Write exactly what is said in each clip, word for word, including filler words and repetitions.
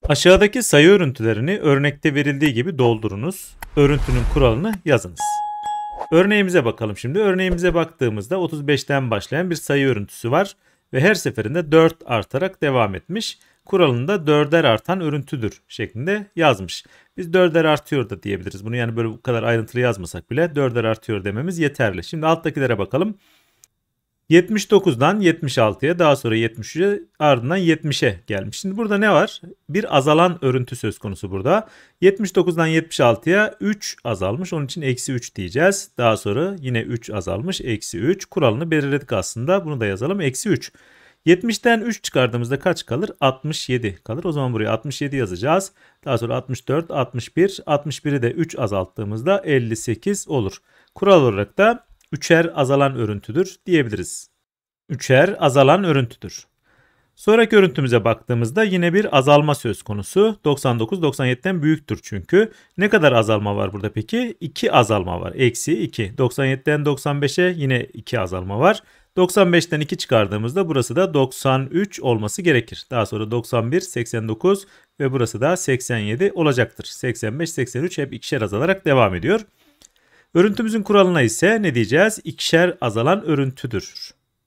Aşağıdaki sayı örüntülerini örnekte verildiği gibi doldurunuz. Örüntünün kuralını yazınız. Örneğimize bakalım şimdi. Örneğimize baktığımızda otuz beşten başlayan bir sayı örüntüsü var ve her seferinde dört artarak devam etmiş. Kuralında dörder artan örüntüdür şeklinde yazmış. Biz dörder artıyor da diyebiliriz. Bunu yani böyle bu kadar ayrıntılı yazmasak bile dörder artıyor dememiz yeterli. Şimdi alttakilere bakalım. yetmiş dokuzdan yetmiş altıya, daha sonra yetmiş üçe, ardından yetmişe gelmiş. Şimdi burada ne var? Bir azalan örüntü söz konusu burada. yetmiş dokuzdan yetmiş altıya üç azalmış. Onun için eksi üç diyeceğiz. Daha sonra yine üç azalmış. Eksi üç. Kuralını belirledik aslında. Bunu da yazalım. Eksi üç. yetmişten üç çıkardığımızda kaç kalır? altmış yedi kalır. O zaman buraya altmış yedi yazacağız. Daha sonra altmış dört, altmış bir. altmış biri de üç azalttığımızda elli sekiz olur. Kural olarak da üçer azalan örüntüdür diyebiliriz. Üçer azalan örüntüdür. Sonraki örüntümüze baktığımızda yine bir azalma söz konusu. doksan dokuz doksan yediden büyüktür çünkü. Ne kadar azalma var burada peki? iki azalma var. Eksi iki. doksan yediden doksan beşe yine iki azalma var. doksan beşten iki çıkardığımızda burası da doksan üç olması gerekir. Daha sonra doksan bir, seksen dokuz ve burası da seksen yedi olacaktır. seksen beş, seksen üç hep ikişer azalarak devam ediyor. Örüntümüzün kuralına ise ne diyeceğiz? İkişer azalan örüntüdür.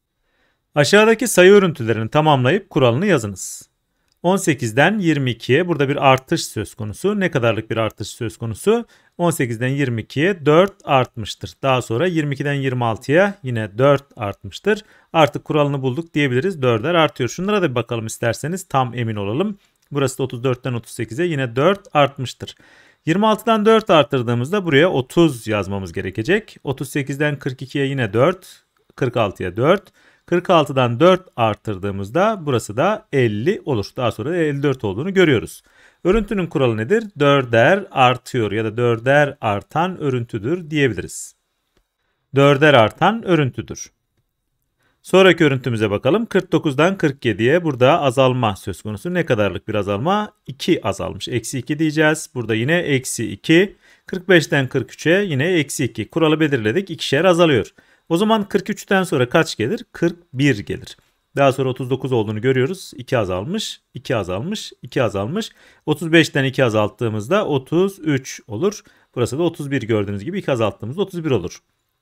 Aşağıdaki sayı örüntülerini tamamlayıp kuralını yazınız. on sekizden yirmi ikiye burada bir artış söz konusu. Ne kadarlık bir artış söz konusu? on sekizden yirmi ikiye dört artmıştır. Daha sonra yirmi ikiden yirmi altıya yine dört artmıştır. Artık kuralını bulduk diyebiliriz. dörder artıyor. Şunlara da bir bakalım isterseniz, tam emin olalım. Burası da otuz dörtten otuz sekize yine dört artmıştır. yirmi altıdan dört arttırdığımızda buraya otuz yazmamız gerekecek. otuz sekizden kırk ikiye yine dört, kırk altıya dört. kırk altıdan dört arttırdığımızda burası da elli olur. Daha sonra da elli dört olduğunu görüyoruz. Örüntünün kuralı nedir? Dörder artıyor ya da dörder artan örüntüdür diyebiliriz. Dörder artan örüntüdür. Sonraki örüntümüze bakalım. kırk dokuzdan kırk yediye burada azalma söz konusu. Ne kadarlık bir azalma? iki azalmış. Eksi iki diyeceğiz. Burada yine eksi iki. kırk beşten kırk üçe yine eksi iki. Kuralı belirledik. İkişer azalıyor. O zaman kırk üçten sonra kaç gelir? kırk bir gelir. Daha sonra otuz dokuz olduğunu görüyoruz. iki azalmış, iki azalmış, iki azalmış. otuz beşten iki azalttığımızda otuz üç olur. Burası da otuz bir, gördüğünüz gibi iki azalttığımızda otuz bir olur.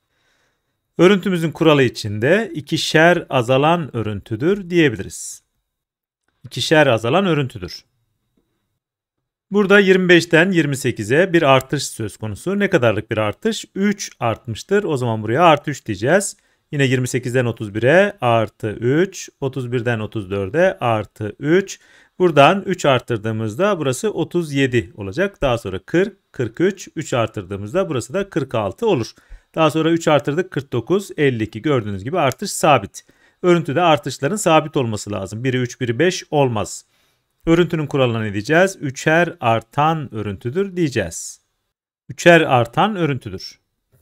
Örüntümüzün kuralı içinde ikişer azalan örüntüdür diyebiliriz. İkişer azalan örüntüdür. Burada yirmi beşten yirmi sekize bir artış söz konusu. Ne kadarlık bir artış? üç artmıştır. O zaman buraya artı üç diyeceğiz. Yine yirmi sekizden otuz bire artı üç, otuz birden otuz dörde artı üç. Buradan üç arttırdığımızda burası otuz yedi olacak. Daha sonra kırk, kırk üç, üç arttırdığımızda burası da kırk altı olur. Daha sonra üç arttırdık, kırk dokuz, elli iki. Gördüğünüz gibi artış sabit. Örüntüde artışların sabit olması lazım. biri üç, biri beş olmaz. Örüntünün kuralına ne diyeceğiz? Üçer artan örüntüdür diyeceğiz. Üçer artan örüntüdür.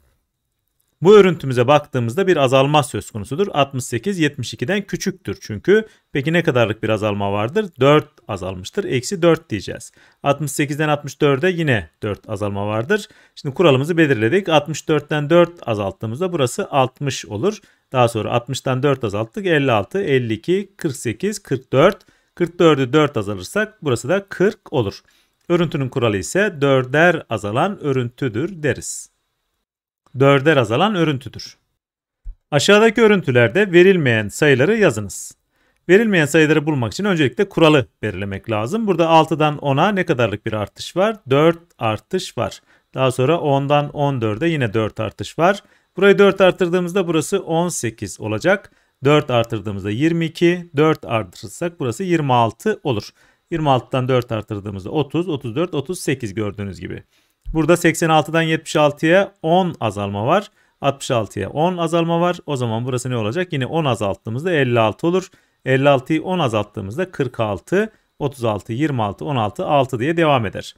Bu örüntümüze baktığımızda bir azalma söz konusudur. altmış sekiz yetmiş ikiden küçüktür çünkü. Peki ne kadarlık bir azalma vardır? dört azalmıştır. Eksi dört diyeceğiz. altmış sekizden altmış dörde yine dört azalma vardır. Şimdi kuralımızı belirledik. altmış dörtten dört azalttığımızda burası altmış olur. Daha sonra altmıştan dört azalttık. elli altı, elli iki, kırk sekiz, kırk dört. kırk dördü dört azalırsak burası da kırk olur. Örüntünün kuralı ise dörder azalan örüntüdür deriz. Dörder azalan örüntüdür. Aşağıdaki örüntülerde verilmeyen sayıları yazınız. Verilmeyen sayıları bulmak için öncelikle kuralı belirlemek lazım. Burada altıdan ona ne kadarlık bir artış var? dört artış var. Daha sonra ondan on dörde yine dört artış var. Burayı dört artırdığımızda burası on sekiz olacak. dört artırdığımızda yirmi iki, dört artırırsak burası yirmi altı olur. yirmi altıdan dört artırdığımızda otuz, otuz dört, otuz sekiz gördüğünüz gibi. Burada seksen altıdan yetmiş altıya on azalma var. altmış altıya on azalma var. O zaman burası ne olacak? Yine on azalttığımızda elli altı olur. elli altıyı on azalttığımızda kırk altı, otuz altı, yirmi altı, on altı, altı diye devam eder.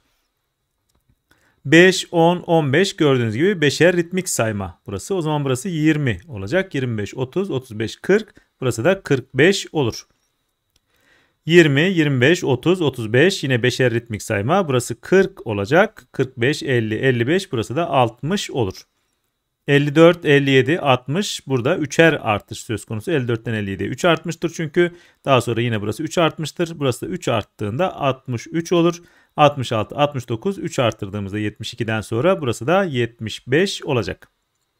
beş, on, on beş gördüğünüz gibi beşer ritmik sayma burası. O zaman burası yirmi olacak. yirmi beş, otuz, otuz beş, kırk. Burası da kırk beş olur. yirmi, yirmi beş, otuz, otuz beş yine beşer ritmik sayma. Burası kırk olacak. kırk beş, elli, elli beş, burası da altmış olur. elli dört, elli yedi, altmış. Burada üçer artış söz konusu. elli dörtten elli yediye üç artmıştır çünkü. Daha sonra yine burası üç artmıştır. Burası da üç arttığında altmış üç olur. altmış altı, altmış dokuz, üç arttırdığımızda yetmiş ikiden sonra burası da yetmiş beş olacak.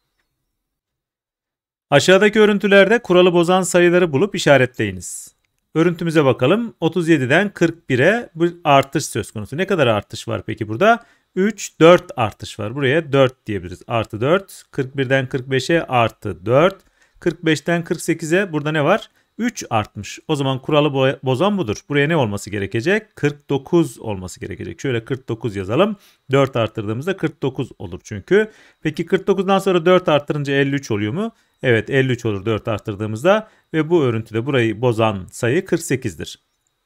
Aşağıdaki örüntülerde kuralı bozan sayıları bulup işaretleyiniz. Örüntümüze bakalım. otuz yediden kırk bire bir artış söz konusu. Ne kadar artış var peki burada? üç, dört artış var. Buraya dört diyebiliriz. Artı dört. kırk birden kırk beşe artı dört. kırk beşten kırk sekize burada ne var? üç artmış. O zaman kuralı bozan budur. Buraya ne olması gerekecek? kırk dokuz olması gerekecek. Şöyle kırk dokuz yazalım. dört arttırdığımızda kırk dokuz olur çünkü. Peki kırk dokuzdan sonra dört arttırınca elli üç oluyor mu? Evet, elli üç olur dört arttırdığımızda ve bu örüntüde burayı bozan sayı kırk sekizdir.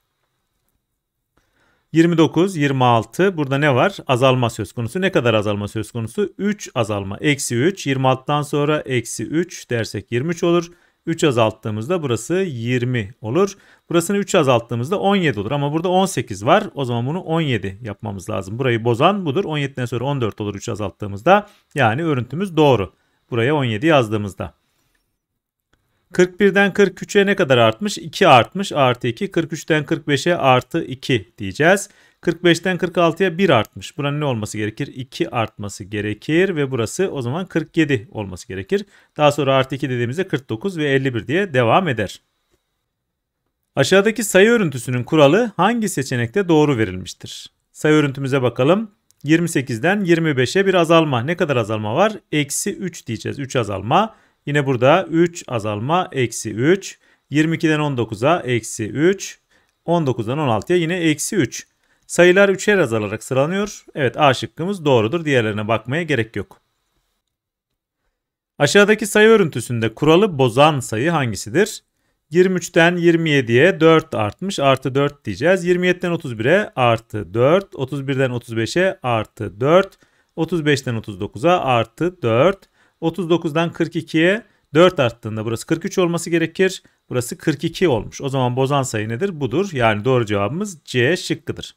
yirmi dokuz, yirmi altı burada ne var? Azalma söz konusu. Ne kadar azalma söz konusu? üç azalma. Eksi üç. yirmi altıdan sonra eksi üç dersek yirmi üç olur. üç azalttığımızda burası yirmi olur. Burasını üç azalttığımızda on yedi olur. Ama burada on sekiz var. O zaman bunu on yedi yapmamız lazım. Burayı bozan budur. on yediden sonra on dört olur üç azalttığımızda. Yani örüntümüz doğru. Buraya on yedi yazdığımızda. kırk birden kırk üçe ne kadar artmış? iki artmış. Artı iki. kırk üçten kırk beşe artı iki diyeceğiz. kırk beşten kırk altıya bir artmış. Buranın ne olması gerekir? iki artması gerekir ve burası o zaman kırk yedi olması gerekir. Daha sonra artı iki dediğimizde kırk dokuz ve elli bir diye devam eder. Aşağıdaki sayı örüntüsünün kuralı hangi seçenekte doğru verilmiştir? Sayı örüntümüze bakalım. yirmi sekizden yirmi beşe bir azalma. Ne kadar azalma var? Eksi üç diyeceğiz. üç azalma. Yine burada üç azalma eksi üç. yirmi ikiden on dokuza eksi üç. on dokuzdan on altıya yine eksi üç. Sayılar üçer azalarak sıralanıyor. Evet, A şıkkımız doğrudur. Diğerlerine bakmaya gerek yok. Aşağıdaki sayı örüntüsünde kuralı bozan sayı hangisidir? yirmi üçten yirmi yediye dört artmış. Artı dört diyeceğiz. yirmi yediden otuz bire artı dört. otuz birden otuz beşe artı dört. otuz beşten otuz dokuza artı dört. otuz dokuzdan kırk ikiye dört arttığında burası kırk üç olması gerekir. Burası kırk iki olmuş. O zaman bozan sayı nedir? Budur. Yani doğru cevabımız C şıkkıdır.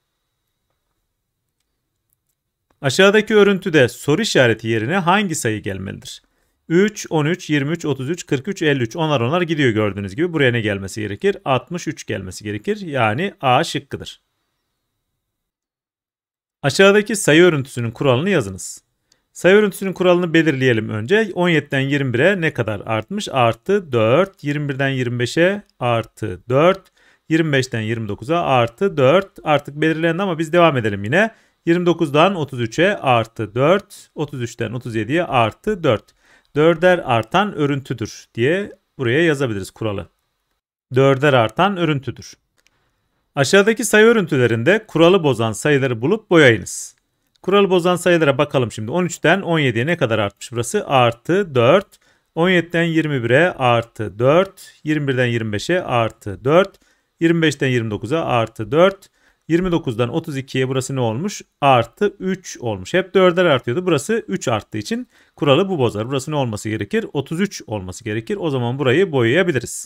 Aşağıdaki örüntüde soru işareti yerine hangi sayı gelmelidir? üç, on üç, yirmi üç, otuz üç, kırk üç, elli üç. Onlar onlar gidiyor gördüğünüz gibi. Buraya ne gelmesi gerekir? altmış üç gelmesi gerekir. Yani A şıkkıdır. Aşağıdaki sayı örüntüsünün kuralını yazınız. Sayı örüntüsünün kuralını belirleyelim önce. on yediden yirmi bire ne kadar artmış? Artı dört. yirmi birden yirmi beşe artı dört. yirmi beşten yirmi dokuza artı dört. Artık belirlendi ama biz devam edelim yine. yirmi dokuzdan otuz üçe artı dört. otuz üçten otuz yediye artı dört. dörder artan örüntüdür diye buraya yazabiliriz kuralı. dörder artan örüntüdür. Aşağıdaki sayı örüntülerinde kuralı bozan sayıları bulup boyayınız. Kuralı bozan sayılara bakalım şimdi. on üçten on yediye ne kadar artmış burası? Artı dört. on yediden yirmi bire artı dört. yirmi birden yirmi beşe artı dört. yirmi beşten yirmi dokuza artı dört. yirmi dokuzdan otuz ikiye burası ne olmuş? Artı üç olmuş. Hep dörder artıyordu. Burası üç arttığı için kuralı bu bozar. Burası ne olması gerekir? otuz üç olması gerekir. O zaman burayı boyayabiliriz.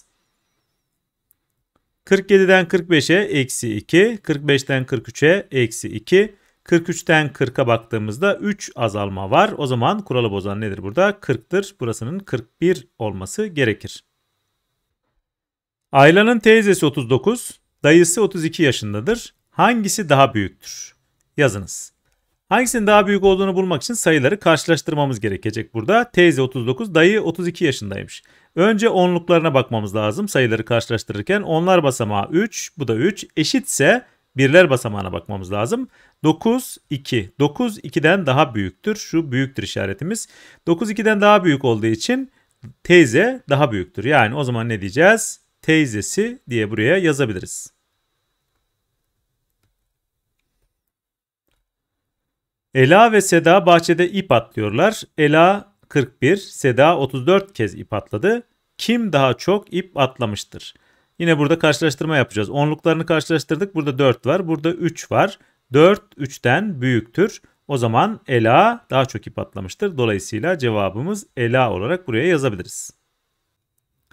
kırk yediden kırk beşe eksi iki. kırk beşten kırk üçe eksi iki. kırk üçten kırka baktığımızda üç azalma var. O zaman kuralı bozan nedir burada? kırktır. Burasının kırk bir olması gerekir. Ayla'nın teyzesi otuz dokuz, dayısı otuz iki yaşındadır. Hangisi daha büyüktür? Yazınız. Hangisinin daha büyük olduğunu bulmak için sayıları karşılaştırmamız gerekecek burada. Teyze otuz dokuz, dayı otuz iki yaşındaymış. Önce onluklarına bakmamız lazım sayıları karşılaştırırken. Onlar basamağı üç, bu da üç. Eşitse birler basamağına bakmamız lazım. dokuz, iki. dokuz, ikiden daha büyüktür. Şu büyüktür işaretimiz. dokuz, ikiden daha büyük olduğu için teyze daha büyüktür. Yani o zaman ne diyeceğiz? Teyzesi diye buraya yazabiliriz. Ela ve Seda bahçede ip atlıyorlar. Ela kırk bir, Seda otuz dört kez ip atladı. Kim daha çok ip atlamıştır? Yine burada karşılaştırma yapacağız. Onluklarını karşılaştırdık. Burada dört var. Burada üç var. dört üçten büyüktür. O zaman Ela daha çok ip atlamıştır. Dolayısıyla cevabımız Ela olarak buraya yazabiliriz.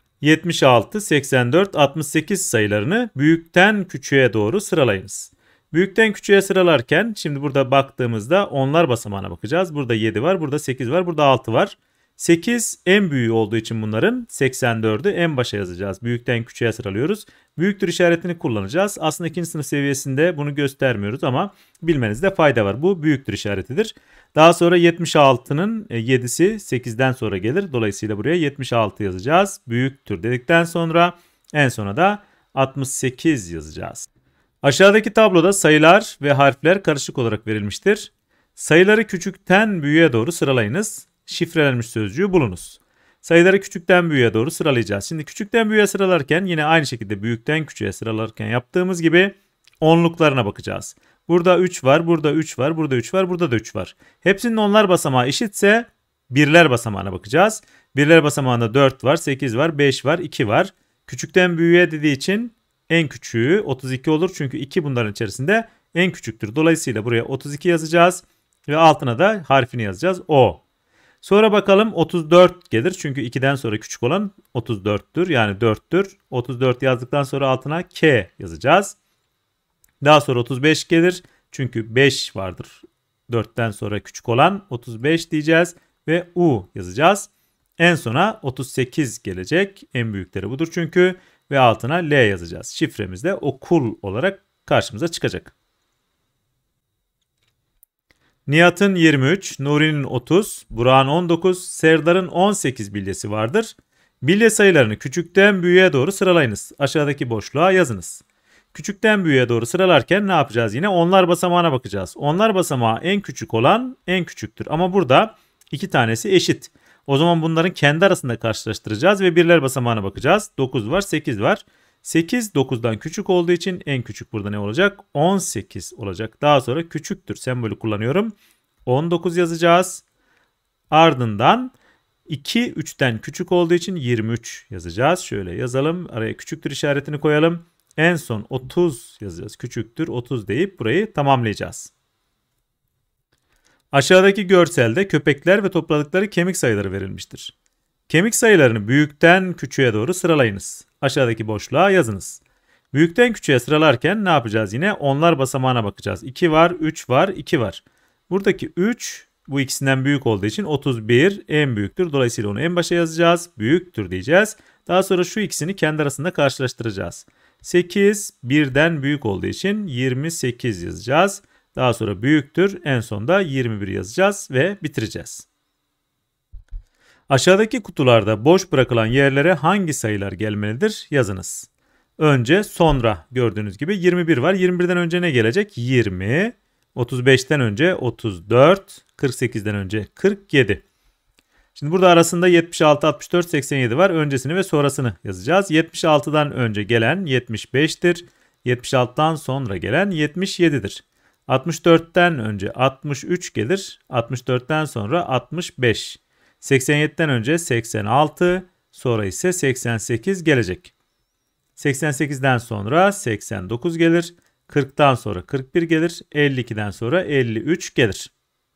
yetmiş altı, seksen dört, altmış sekiz sayılarını büyükten küçüğe doğru sıralayınız. Büyükten küçüğe sıralarken şimdi burada baktığımızda onlar basamağına bakacağız. Burada yedi var, burada sekiz var, burada altı var. sekiz en büyüğü olduğu için bunların seksen dördü en başa yazacağız. Büyükten küçüğe sıralıyoruz. Büyüktür işaretini kullanacağız. Aslında ikinci sınıf seviyesinde bunu göstermiyoruz ama bilmenizde fayda var. Bu büyüktür işaretidir. Daha sonra yetmiş altının yedisi sekizden sonra gelir. Dolayısıyla buraya yetmiş altı yazacağız. Büyüktür dedikten sonra en sona da altmış sekiz yazacağız. Aşağıdaki tabloda sayılar ve harfler karışık olarak verilmiştir. Sayıları küçükten büyüğe doğru sıralayınız. Şifrelenmiş sözcüğü bulunuz. Sayıları küçükten büyüğe doğru sıralayacağız. Şimdi küçükten büyüğe sıralarken yine aynı şekilde büyükten küçüğe sıralarken yaptığımız gibi onluklarına bakacağız. Burada üç var, burada üç var, burada üç var, burada da üç var. Hepsinin onlar basamağı eşitse birler basamağına bakacağız. Birler basamağında dört var, sekiz var, beş var, iki var. Küçükten büyüğe dediği için en küçüğü otuz iki olur. Çünkü iki bunların içerisinde en küçüktür. Dolayısıyla buraya otuz iki yazacağız ve altına da harfini yazacağız. O. Sonra bakalım otuz dört gelir. Çünkü ikiden sonra küçük olan otuz dörttür. Yani dörttür. otuz dört yazdıktan sonra altına K yazacağız. Daha sonra otuz beş gelir. Çünkü beş vardır. dörtten sonra küçük olan otuz beş diyeceğiz. Ve U yazacağız. En sona otuz sekiz gelecek. En büyükleri budur çünkü. Ve altına L yazacağız. Şifremiz de okul olarak karşımıza çıkacak. Nihat'ın yirmi üç, Nuri'nin otuz, Burak'ın on dokuz, Serdar'ın on sekiz bilyesi vardır. Bilye sayılarını küçükten büyüğe doğru sıralayınız. Aşağıdaki boşluğa yazınız. Küçükten büyüğe doğru sıralarken ne yapacağız yine? Onlar basamağına bakacağız. Onlar basamağı en küçük olan en küçüktür. Ama burada iki tanesi eşit. O zaman bunların kendi arasında karşılaştıracağız ve birler basamağına bakacağız. dokuz var, sekiz var. sekiz dokuzdan küçük olduğu için en küçük burada ne olacak? on sekiz olacak. Daha sonra küçüktür sembolü kullanıyorum. on dokuz yazacağız. Ardından iki üçten küçük olduğu için yirmi üç yazacağız. Şöyle yazalım. Araya küçüktür işaretini koyalım. En son otuz yazacağız. Küçüktür otuz deyip burayı tamamlayacağız. Aşağıdaki görselde köpekler ve topladıkları kemik sayıları verilmiştir. Kemik sayılarını büyükten küçüğe doğru sıralayınız. Aşağıdaki boşluğa yazınız. Büyükten küçüğe sıralarken ne yapacağız yine? Onlar basamağına bakacağız. iki var, üç var, iki var. Buradaki üç bu ikisinden büyük olduğu için otuz bir en büyüktür. Dolayısıyla onu en başa yazacağız. Büyüktür diyeceğiz. Daha sonra şu ikisini kendi arasında karşılaştıracağız. sekiz birden büyük olduğu için yirmi sekiz yazacağız. Daha sonra büyüktür. En sonda yirmi bir yazacağız ve bitireceğiz. Aşağıdaki kutularda boş bırakılan yerlere hangi sayılar gelmelidir? Yazınız. Önce sonra gördüğünüz gibi yirmi bir var. yirmi birden önce ne gelecek? yirmi. otuz beşten önce otuz dört. kırk sekizden önce kırk yedi. Şimdi burada arasında yetmiş altı, altmış dört, seksen yedi var. Öncesini ve sonrasını yazacağız. yetmiş altıdan önce gelen yetmiş beştir. yetmiş altıdan sonra gelen yetmiş yedidir. altmış dörtten önce altmış üç gelir. altmış dörtten sonra altmış beş. seksen yediden önce seksen altı, sonra ise seksen sekiz gelecek. seksen sekizden sonra seksen dokuz gelir. kırktan sonra kırk bir gelir. elli ikiden sonra elli üç gelir.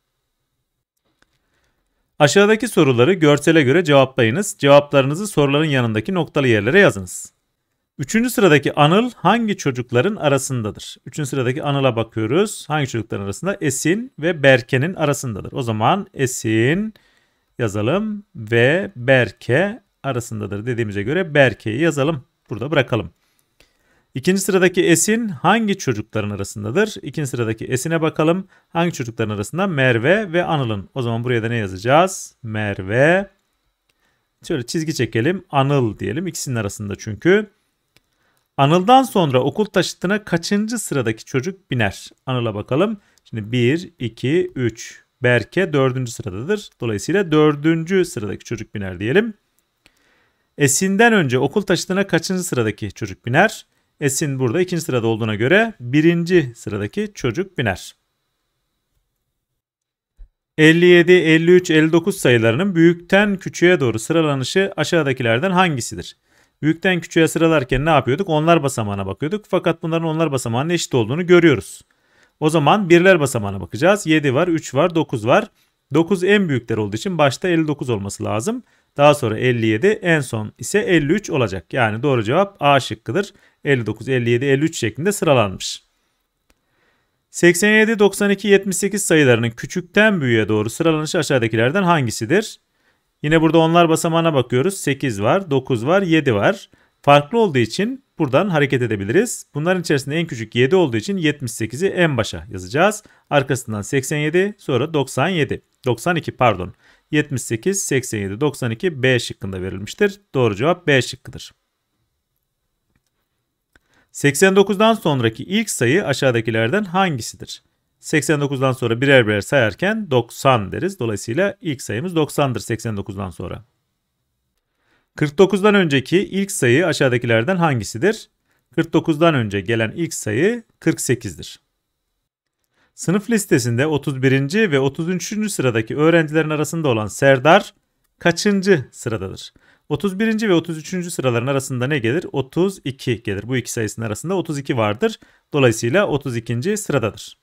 Aşağıdaki soruları görsele göre cevaplayınız. Cevaplarınızı soruların yanındaki noktalı yerlere yazınız. Üçüncü sıradaki Anıl hangi çocukların arasındadır? Üçüncü sıradaki Anıl'a bakıyoruz. Hangi çocukların arasında? Esin ve Berke'nin arasındadır. O zaman Esin yazalım ve Berke arasındadır dediğimize göre Berke'yi yazalım. Burada bırakalım. İkinci sıradaki Esin hangi çocukların arasındadır? İkinci sıradaki Esin'e bakalım. Hangi çocukların arasında? Merve ve Anıl'ın. O zaman buraya da ne yazacağız? Merve. Şöyle çizgi çekelim. Anıl diyelim. İkisinin arasında çünkü. Anıl'dan sonra okul taşıtına kaçıncı sıradaki çocuk biner? Anıl'a bakalım. Şimdi bir, iki, üç. Berke dördüncü sıradadır. Dolayısıyla dördüncü sıradaki çocuk biner diyelim. Esin'den önce okul taşıtına kaçıncı sıradaki çocuk biner? Esin burada ikinci sırada olduğuna göre birinci sıradaki çocuk biner. elli yedi, elli üç, elli dokuz sayılarının büyükten küçüğe doğru sıralanışı aşağıdakilerden hangisidir? Büyükten küçüğe sıralarken ne yapıyorduk? Onlar basamağına bakıyorduk. Fakat bunların onlar basamağının eşit olduğunu görüyoruz. O zaman birler basamağına bakacağız. yedi var, üç var, dokuz var. dokuz en büyükler olduğu için başta elli dokuz olması lazım. Daha sonra elli yedi, en son ise elli üç olacak. Yani doğru cevap A şıkkıdır. elli dokuz, elli yedi, elli üç şeklinde sıralanmış. seksen yedi, doksan iki, yetmiş sekiz sayılarının küçükten büyüğe doğru sıralanışı aşağıdakilerden hangisidir? Yine burada onlar basamağına bakıyoruz. sekiz var, dokuz var, yedi var. Farklı olduğu için buradan hareket edebiliriz. Bunların içerisinde en küçük yedi olduğu için yetmiş sekizi en başa yazacağız. Arkasından seksen yedi, sonra doksan yedi. doksan iki pardon. yetmiş sekiz, seksen yedi, doksan iki B şıkkında verilmiştir. Doğru cevap B şıkkıdır. seksen dokuzdan sonraki ilk sayı aşağıdakilerden hangisidir? seksen dokuzdan sonra birer birer sayarken doksan deriz. Dolayısıyla ilk sayımız doksandır seksen dokuzdan sonra. kırk dokuzdan önceki ilk sayı aşağıdakilerden hangisidir? kırk dokuzdan önce gelen ilk sayı kırk sekizdir. Sınıf listesinde otuz birinci ve otuz üçüncü sıradaki öğrencilerin arasında olan Serdar kaçıncı sıradadır? otuz birinci ve otuz üçüncü sıraların arasında ne gelir? otuz iki gelir. Bu iki sayısının arasında otuz iki vardır. Dolayısıyla otuz ikinci sıradadır.